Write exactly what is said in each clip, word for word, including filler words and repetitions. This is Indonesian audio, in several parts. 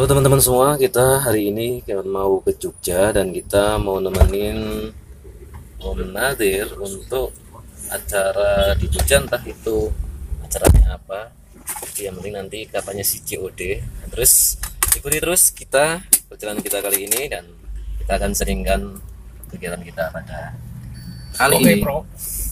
Halo teman-teman semua, kita hari ini mau ke Jogja dan kita mau nemenin Om Nadir untuk acara di Jogja, entah itu acaranya apa. Jadi yang penting nanti katanya si C O D. Terus ikuti terus kita perjalanan kita kali ini dan kita akan seringkan kegiatan kita pada kali Oke, ini. Bro.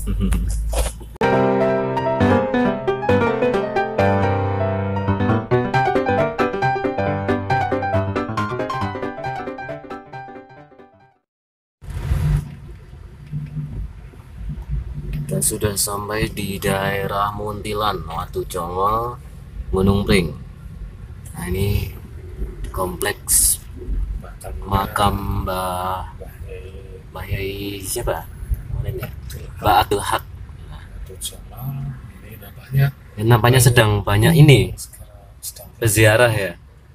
Dan sudah sampai di daerah Muntilan, Watu Congol, Gunung Pring. Nah ini kompleks makam Mbah Mbah Yai siapa? Namanya Mbah Abdul Haq. Ini nampaknya Ini nampaknya sedang banyak ini sedang peziarah ya.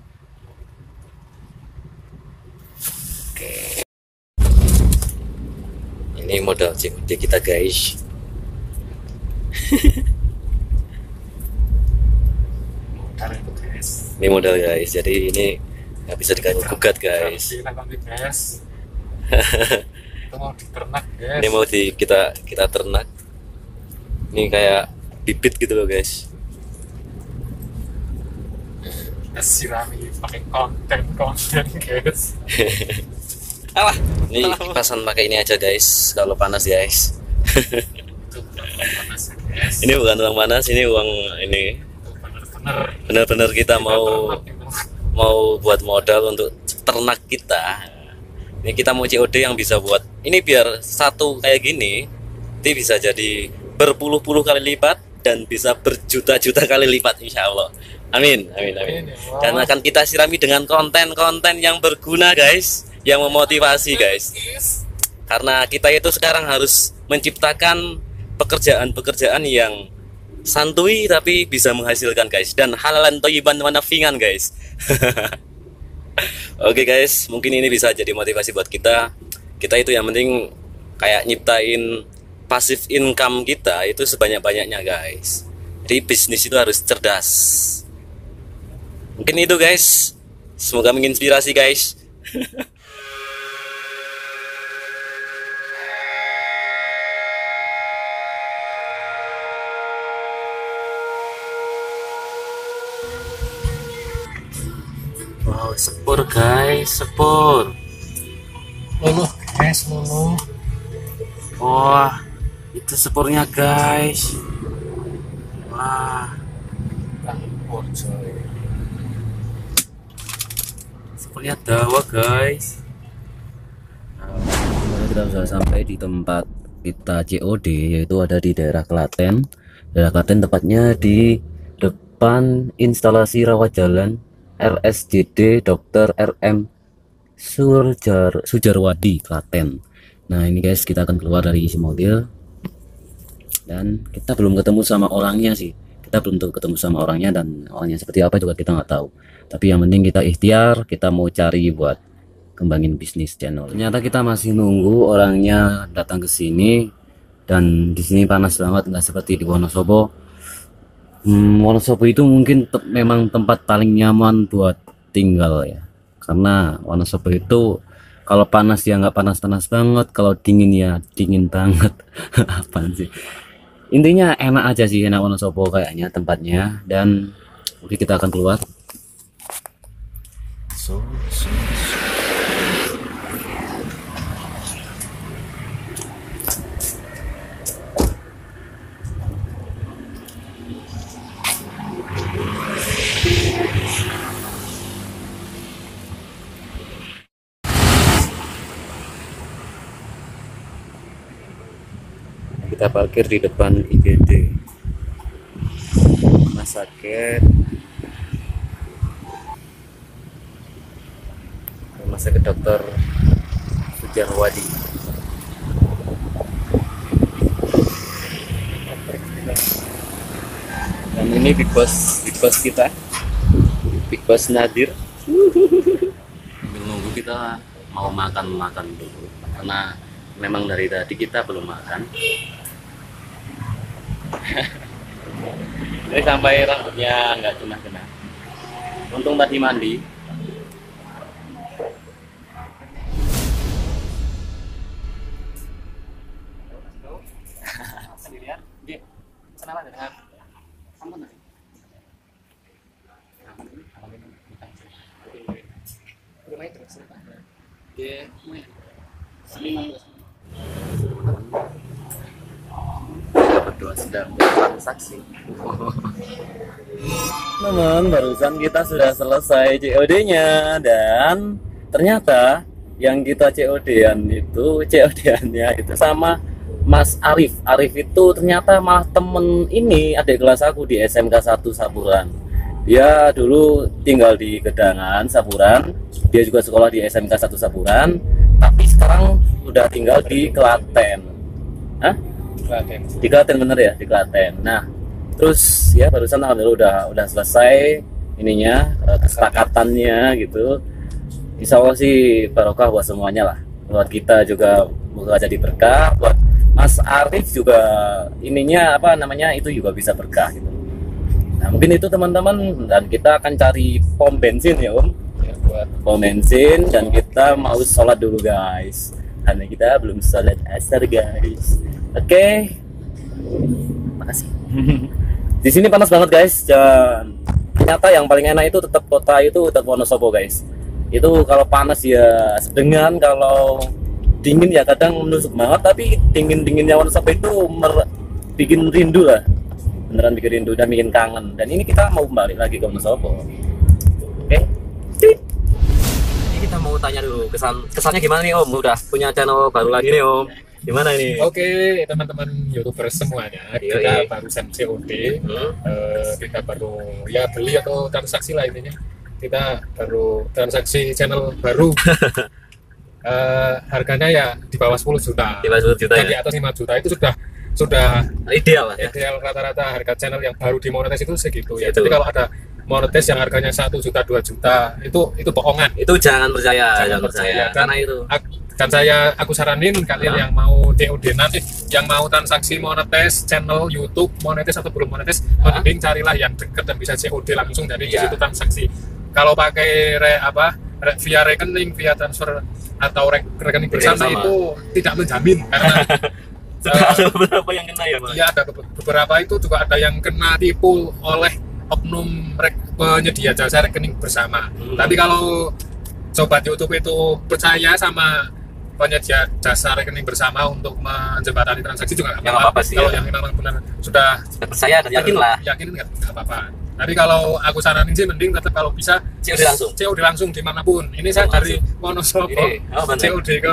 Oke. Ini modal C O D kita guys. modal itu, guys. Ini modal guys. Jadi ini nggak bisa diganggu gugat guys. Kita nanti, guys. Itu mau diternak, guys. Ini mau di kita kita ternak. Ini kayak bibit gitu loh guys. Kita sirami pakai konten-konten, guys. Alah, ini kipasan pakai ini aja guys. Kalau panas guys. Itu panas, guys. Ini bukan uang panas, ini uang ini Itu bener-bener benar-benar kita mau ternak itu. mau buat modal untuk ternak kita. Ini kita mau C O D yang bisa buat ini biar satu kayak gini nanti bisa jadi berpuluh-puluh kali lipat dan bisa berjuta-juta kali lipat insya Allah. Amin, amin, amin. Dan akan kita sirami dengan konten-konten yang berguna guys, yang memotivasi guys. Karena kita itu sekarang harus menciptakan pekerjaan-pekerjaan yang santuy tapi bisa menghasilkan guys, dan halalan thayyiban wa nafi'an guys. Oke guys, mungkin ini bisa jadi motivasi buat kita. Kita itu yang penting kayak nyiptain passive income kita itu sebanyak-banyaknya guys. Jadi bisnis itu harus cerdas. Mungkin itu guys. Semoga menginspirasi guys. Wow, sepur guys, sepur. Luluh, guys, luluh. Wah, itu sepurnya guys. Wah, Campur, coy. sepurnya dawa guys. Nah, kita sudah sampai di tempat kita C O D, yaitu ada di daerah Klaten. Daerah Klaten tepatnya di depan instalasi rawat jalan R S J D Dokter R M Sujar Sujarwadi Klaten. Nah ini guys, kita akan keluar dari isi mobil dan kita belum ketemu sama orangnya sih. Kita belum tuh ketemu sama orangnya, dan orangnya seperti apa juga kita nggak tahu. Tapi yang penting kita ikhtiar, kita mau cari buat kembangin bisnis channel. Ternyata kita masih nunggu orangnya datang ke sini, dan di sini panas banget, nggak seperti di Wonosobo. Hmm, Wonosobo itu mungkin te memang tempat paling nyaman buat tinggal ya, karena Wonosobo itu kalau panas ya nggak panas-panas banget, kalau dingin ya dingin banget. Apaan sih, intinya enak aja sih, enak Wonosobo kayaknya tempatnya. Dan oke, kita akan keluar. So, so, so. Kita parkir di depan I G D Rumah Sakit Rumah Sakit Dokter Sujarwadi. Dan ini big boss big boss kita, big boss Nadir. Sambil nunggu kita mau makan-makan dulu, karena memang dari tadi kita belum makan. Ini sampai rambutnya nggak kena-kena. Untung tadi mandi. Kita berdua sedang bertransaksi. Teman, barusan kita sudah selesai C O D-nya dan ternyata yang kita C O D-an itu C O D-annya itu sama Mas Arif. Arif itu ternyata malah temen ini adik kelas aku di S M K satu Sapuran. Dia dulu tinggal di Gedangan Sapuran. Dia juga sekolah di S M K satu Sapuran, tapi sekarang udah tinggal di Klaten. Hah? Klaten. Di Klaten bener ya, di Klaten. Nah, terus ya barusan alhamdulillah udah udah selesai ininya kesepakatannya gitu. Insya Allah sih barokah buat semuanya lah. Buat kita juga semoga jadi berkah. Buat Mas Arif juga ininya apa namanya itu juga bisa berkah gitu. Nah mungkin itu teman-teman, dan kita akan cari pom bensin ya Om. Ya, buat Pom bensin dan kita mau sholat dulu guys. Karena kita belum sholat asar guys. Oke. Makasih. Di sini panas banget guys. Dan ternyata yang paling enak itu tetap kota itu tetap Wonosobo guys. Itu kalau panas ya sedengan, kalau dingin ya kadang menusuk banget, tapi dingin-dinginnya Wonosobo itu mer bikin rindu lah, beneran bikin rindu dan bikin kangen. Dan ini kita mau balik lagi ke Wonosobo. Oke, ini kita mau tanya dulu kesan kesannya gimana nih Om, udah punya channel baru lagi nih Om, gimana ini? Oke, teman-teman YouTuber semuanya, Iya, kita iya. barusan C O D, Hmm. eh, kita baru ya beli atau transaksi lah intinya. Kita baru transaksi channel baru. Eh, harganya ya di bawah sepuluh juta. Di bawah sepuluh juta Dan di ya? atas lima juta itu sudah sudah Ideal lah ya. ideal. Rata-rata harga channel yang baru dimonetis itu segitu ya. Segitu. Jadi kalau ada monetis yang harganya satu juta dua juta itu itu bohongan. Itu jangan percaya, Jangan jangan percaya, percaya. karena itu. Ak- Dan saya aku saranin kalian Nah. yang mau C O D nanti, yang mau transaksi monetis channel YouTube monetis atau belum monetis, Nah. mending carilah yang dekat dan bisa C O D langsung dari di Iya. situ transaksi. Kalau pakai re, apa re, via rekening, via transfer atau re, rekening bersama Bersama. itu tidak menjamin karena Sudah ada beberapa yang kena ya Mas? ya ada be- beberapa itu juga ada yang kena tipu oleh oknum rek- penyedia jasa rekening bersama. Hmm. Tapi kalau sobat YouTube itu percaya sama penyedia jasa rekening bersama untuk menjembatani transaksi juga nggak Ya, nggak apa-apa sih, Kalau ya. yang memang benar sudah Percaya dan yakin lah. yakin nggak nggak apa-apa. Tapi kalau aku saranin sih mending tetap kalau bisa C O D langsung. C O D langsung dimanapun. Ini saya Langsung. dari Wonosobo Ini, oh, benar. C O D ke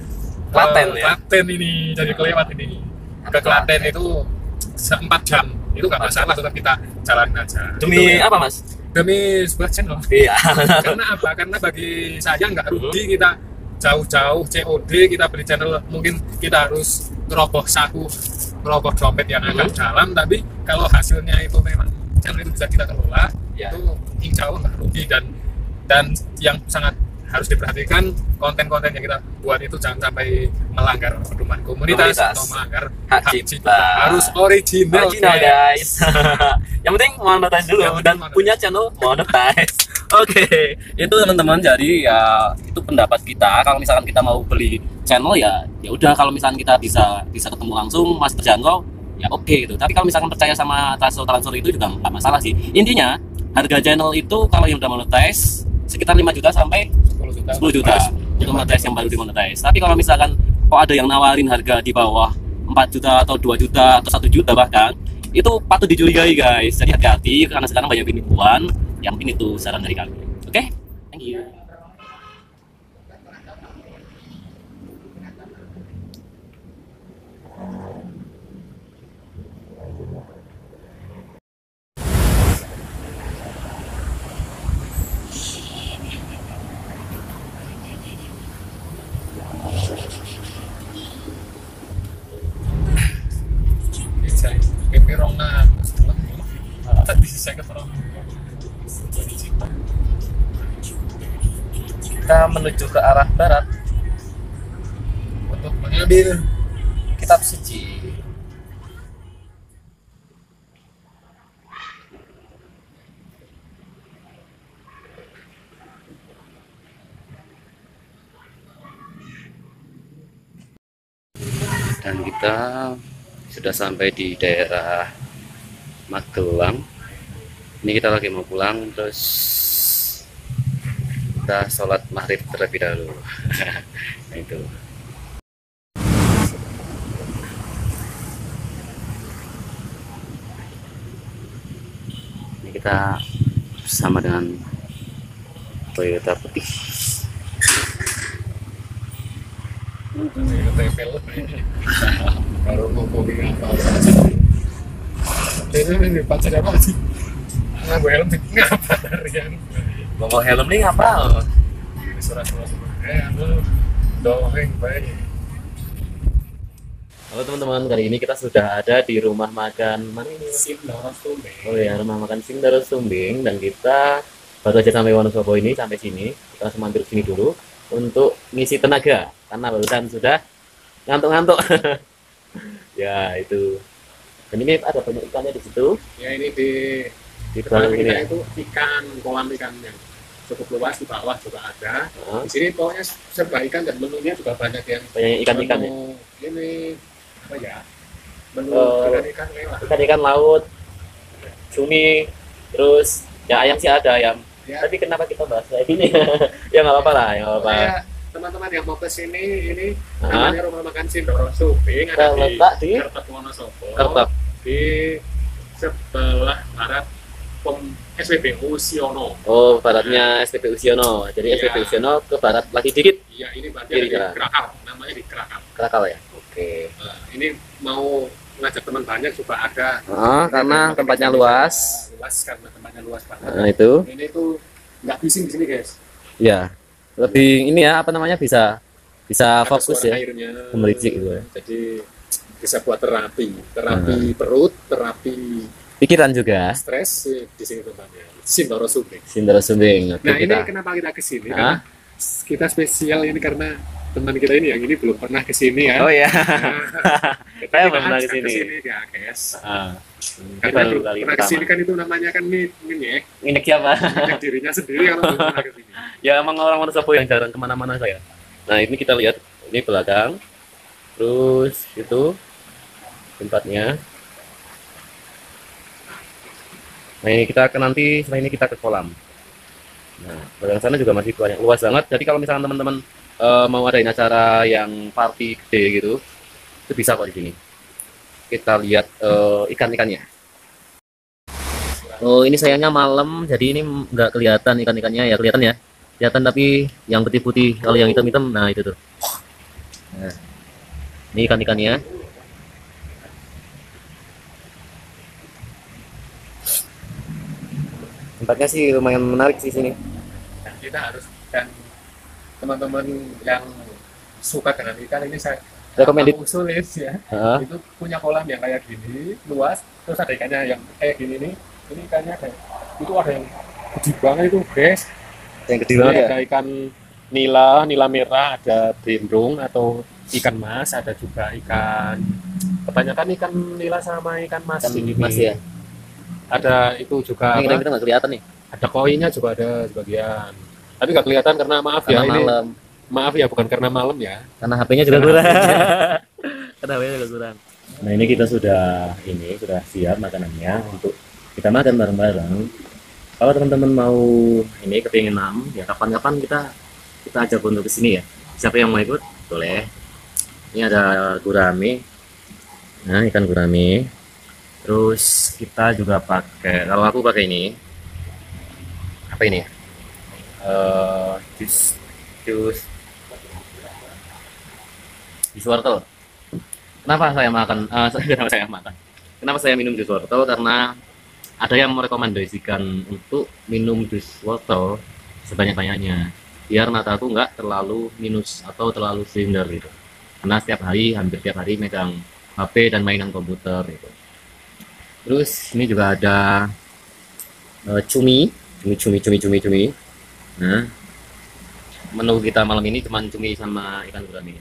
Klaten ke ya? Klaten ini jadi kelewat ini ke Klaten itu seempat jam itu nggak masalah, tetap kita jalanin aja. Demi Itu ya. apa Mas? Demi sebuah channel. Iya. Karena apa? Karena bagi saya nggak rugi kita jauh-jauh C O D kita beli channel, mungkin kita harus ngerogoh saku, ngerogoh dompet yang agak Mhm. dalam, tapi kalau hasilnya itu memang channel itu bisa kita kelola, Ya. itu insya Allah nggak rugi. Dan dan yang sangat harus diperhatikan, konten-konten yang kita buat itu jangan sampai melanggar pedoman komunitas, Komunitas. atau melanggar Hak hak cipta. cipta. Harus original, Original guys. Yang penting monetize dulu Yang penting dan monetize. punya channel monetize. Oke, itu teman-teman. Jadi ya itu pendapat kita. Kalau misalkan kita mau beli channel ya, ya udah. Kalau misalkan kita bisa bisa ketemu langsung, mas terjangkau, ya oke gitu. Tapi kalau misalkan percaya sama transfer transfer itu juga nggak masalah sih. Intinya harga channel itu kalau yang udah monetize sekitar lima juta sampai sepuluh juta. sepuluh juta untuk monetize yang baru dimonetize. Tapi kalau misalkan kok ada yang nawarin harga di bawah empat juta atau dua juta atau satu juta bahkan, itu patut dicurigai guys. Jadi hati-hati karena sekarang banyak penipuan. Yang penting itu saran dari kami. Oke, thank you. Bisa P P rongan tadi saya keterang. Kita menuju ke arah barat. Untuk mengambil Kitab suci. Dan kita sudah sampai di daerah Magelang. Ini kita lagi mau pulang, terus kita kita sholat maghrib terlebih dahulu. Nah, itu. Ini kita bersama dengan Toyota putih. Baru ngomongin apa ini pacar apa sih? Nggak helm ngapa harian? Bawa helm nih apa? Surat-surat eh aku doeng baik. Halo teman-teman, kali ini kita sudah ada di rumah makan mana ini? Sindoro Sumbing. Oh ya, rumah makan Sindoro Sumbing, dan kita baru aja sampai Wonosobo ini, sampai sini. Kita langsung mampir sini dulu untuk ngisi tenaga karena barusan sudah ngantuk-ngantuk. Ya itu. Dan ini ada banyak ikannya di situ. Ya ini di Di depan belakang ini kita ya. itu ikan, kolam ikan yang cukup luas, di bawah juga ada. Heeh. Di sini pokoknya serba ikan dan menunya juga banyak yang Banyak ikan-ikan ya. menu ini apa ya? Menu Eh, ikan-ikan lewat. Ikan-ikan laut, cumi, terus ya ayam sih ada ayam. Ya. Tapi kenapa kita bahas kayak gini? Ya nggak apa-apa lah, ya nggak apa-apa. Pokoknya teman-teman yang mau ke sini ini Hah? namanya rumah makan Sindoro Sumbing, ada di Terletak di Kertep Wonosobo. Kertep. Di sebelah barat pom S P B U Siono. Oh, baratnya S P B U Siono. Jadi Iya. S P B U Siono ke barat lagi dikit, Iya, ini berarti Kiri ada di jalan. Krakau, namanya di Krakau. Krakau ya. Oke. Nah, ini mau ngajak teman banyak juga ada. Ah, karena tempatnya luas. Luas karena tempatnya luas banget. Nah, itu. Ini tuh nggak bising di sini, guys. Ya. Lebih ini ya, apa namanya, bisa bisa Ada fokus suara ya. airnya. Gemericik gitu ya. Jadi bisa buat terapi, terapi perut, terapi Pikiran juga. stres eh, di sini tempatnya. Sindoro Sumbing. Sindoro Sumbing. Oke, Nah, ini kita. kenapa kita ke sini? Hah? Karena kita spesial ini karena teman kita ini yang ini belum pernah ke sini ya. Oh ya. Nah, kita Saya kita pernah ajak ke sini. ya, guys. Ah. Ini Karena baru belum kali pernah ke pertama. sini kan itu namanya kan ini ini ya, Nginep siapa? ngajak dirinya sendiri kalau belum pernah ke sini. Ya emang orang Wonosobo yang jarang kemana-mana saya. Nah ini kita lihat, ini belakang, terus itu tempatnya. Nah ini kita ke nanti, setelah ini kita ke kolam. Nah belakang sana juga masih banyak, luas banget. Jadi kalau misalnya teman-teman eh, mau adain acara yang party gede gitu, itu bisa kok di sini. Kita lihat eh, ikan-ikannya. Oh ini sayangnya malam, jadi ini nggak kelihatan ikan-ikannya, ya kelihatan ya. Kelihatan tapi yang putih-putih, kalau yang hitam-hitam, nah itu tuh. Nah, ini ikan-ikannya. Tempatnya sih lumayan menarik sih sini. Dan kita harus, dan teman-teman yang suka dengan ikan ini saya Recommended. aku usulin ya. Heeh. Itu punya kolam yang kayak gini, luas, terus ada ikannya yang kayak gini nih. Ini ikannya kayak itu ada yang gede banget itu, guys. Yang gede Ini banget ya. ada ikan nila, nila merah, ada berendung atau ikan mas, ada juga ikan, kebanyakan ikan nila sama ikan mas Ikan ini. mas ya. Ada itu juga Ini apa? kita nggak kelihatan nih. Ada koinnya juga ada sebagian. Tapi nggak kelihatan karena maaf Karena ya ini. malam. Maaf ya bukan karena malam ya. Karena H P-nya juga Karena kurang. H P-nya. Karena H P-nya juga kurang. Nah ini kita sudah ini sudah siap makanannya untuk kita makan bareng-bareng. Kalau teman-teman mau ini kepingin nam, ya kapan-kapan kita kita ajak untuk kesini ya. Siapa yang mau ikut boleh. Ini ada gurame. Nah ikan gurame. Terus kita juga pakai, kalau aku pakai ini apa ini? Eh jus jus jus wortel. Kenapa saya makan? eh, kenapa saya makan? Kenapa saya minum jus wortel? Karena ada yang merekomendasikan untuk minum jus wortel sebanyak-banyaknya, biar mataku nggak terlalu minus atau terlalu silinder gitu. Karena setiap hari, hampir tiap hari megang H P dan mainan komputer gitu. Terus ini juga ada eh, cumi, cumi, cumi, cumi, cumi, cumi. Nah, menu kita malam ini cuma cumi sama ikan gurame.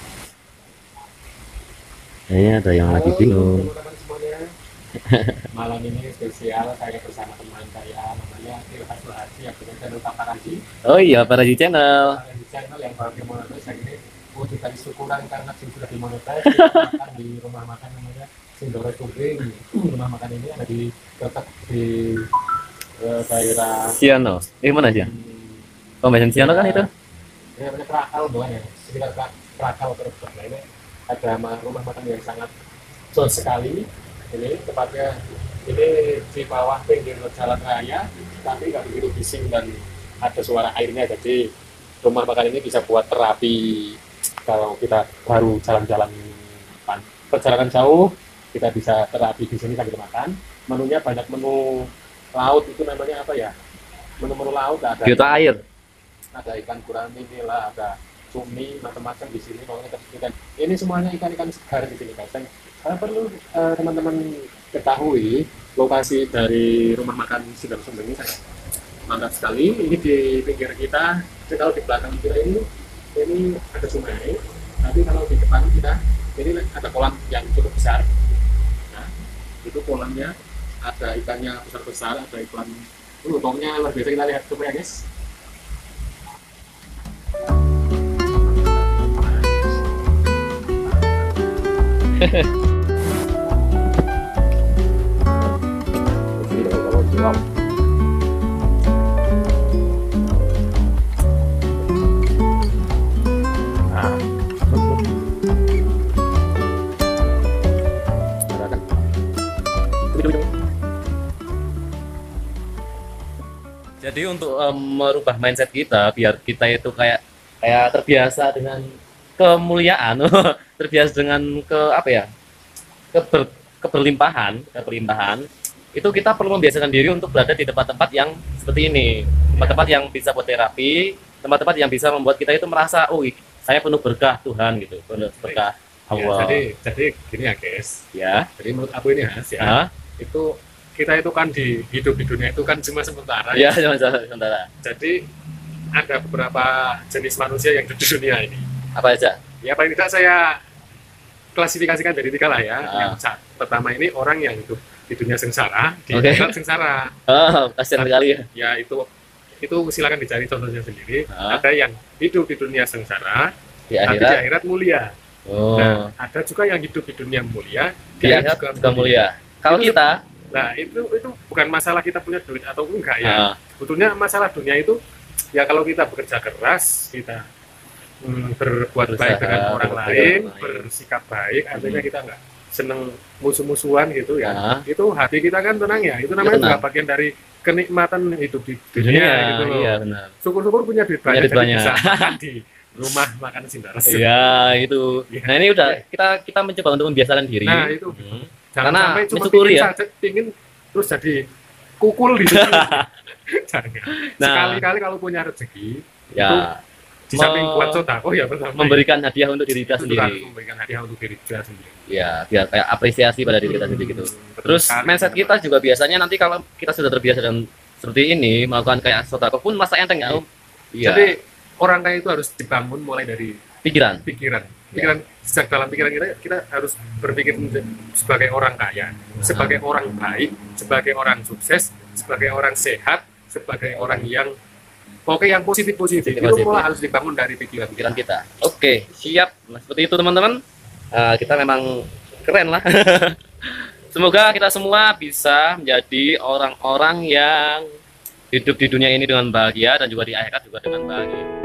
Kayaknya ada yang lagi Halo, bingung. teman-teman semuanya. Malam ini spesial saya bersama teman saya namanya Ilham Suhaji yang punya channel Paparazi. Oh iya, para di channel. Di channel yang baru dimonetize yang ini wujud dari syukuran karena sing sudah dimonetize. Kita makan di rumah makan namanya Sindoro Sumbing. Rumah makan ini ada di dekat di eh, daerah Siano. Eh mana sih? hmm, konvensional kan itu. Ini namanya Krakal doang ya, sekitar Krak- Krakal terus. Nah ini ada ma- rumah makan yang sangat jauh sekali. Ini tepatnya ini di bawah pinggir jalan raya, tapi nggak begitu bising dan ada suara airnya. Jadi rumah makan ini bisa buat terapi kalau kita baru jalan-jalan pan- perjalanan jauh, kita bisa terapi di sini sambil makan. Menunya banyak menu laut, itu namanya apa ya? Menu-menu laut ada. Biota air. Ada ikan gurame lah, ada cumi, macam-macam di sini. Pokoknya ikan. Ini semuanya ikan-ikan segar di sini, guys. Dan uh, perlu uh, teman-teman ketahui lokasi dari rumah makan Sindang Sundeng ini sangat mantap sekali. Ini di pinggir kita. Jadi kalau di belakang kita ini, ini ada sungai. Tapi kalau di depan kita, ini ada kolam yang cukup besar. Nah, itu kolamnya ada ikannya besar-besar, ada ikan. Uh, pokoknya luar biasa, kita lihat coba ya, guys. Jadi untuk em, merubah mindset kita biar kita itu kayak kayak terbiasa dengan kemuliaan, terbiasa dengan ke apa ya? Keber, keberlimpahan, keberlimpahan. Itu kita perlu membiasakan diri untuk berada di tempat-tempat yang seperti ini. Tempat-tempat yang bisa buat terapi, tempat-tempat yang bisa membuat kita itu merasa, "Oh, saya penuh berkah Tuhan," gitu. Penuh berkah Ya, Allah. jadi jadi gini ya, guys. Ya. Jadi menurut aku ini Has, ya, Ah, itu kita itu kan di hidup di dunia itu kan cuma sementara. ya, sementara. Jadi ada beberapa jenis manusia yang hidup di dunia ini. Apa aja? Ya paling tidak saya klasifikasikan dari tiga lah ya. Ah. Yang sa- pertama ini orang yang hidup di dunia sengsara, di Oke. akhirat sengsara. Oh, kasihan sekali ya. Ya itu itu silakan dicari contohnya sendiri. Ah. Ada yang hidup di dunia sengsara, Di tapi di akhirat. akhirat mulia. Oh, Nah, ada juga yang hidup di dunia mulia, di akhirat juga mulia. Kalau Itu- kita, Nah, itu itu bukan masalah kita punya duit atau enggak ya. ah, Sebetulnya masalah dunia itu ya kalau kita bekerja keras, kita mm, berbuat Berusaha, baik dengan orang berbuat lain, baik. bersikap baik, artinya Hmm. kita enggak seneng musuh-musuhan gitu ya. Ah. Itu hati kita kan tenang ya. Itu namanya tenang. juga bagian dari kenikmatan hidup di di dunia, dunia, gitu loh. iya benar. Syukur-syukur punya duit Punya banyak, duit jadi banyak. bisa makan di rumah makan Sindaras. Iya, itu. Iya. Nah, ini udah kita kita mencoba untuk membiasakan diri. Nah, itu. Hmm. Jangan Karena sampai cuma mensyukuri pingin ya. saja, pingin terus jadi kukul di situ. Jangan. Nah. Sekali-kali kalau punya rezeki, Ya, di samping Me- buat sodako ya pertama memberikan hadiah untuk diri kita itu juga harus sendiri. memberikan hadiah untuk diri kita sendiri. Ya, biar kayak apresiasi pada diri kita sendiri gitu. Hmm, betul Terus sekali. mindset kita juga biasanya nanti kalau kita sudah terbiasa dengan seperti ini melakukan kayak sodako pun masa enteng ya Om. Iya. Jadi orang kaya itu harus dibangun mulai dari pikiran. pikiran. Pikiran sejak dalam pikiran kita kita harus berpikir sebagai orang kaya, sebagai orang baik, sebagai orang sukses, sebagai orang sehat, sebagai orang yang oke yang positif positif. Itu Positif. mulai harus dibangun dari pikiran. pikiran kita. Oke, siap. Nah, seperti itu teman-teman. Ah, kita memang keren lah. Semoga kita semua bisa menjadi orang-orang yang hidup di dunia ini dengan bahagia dan juga di akhirat juga dengan bahagia.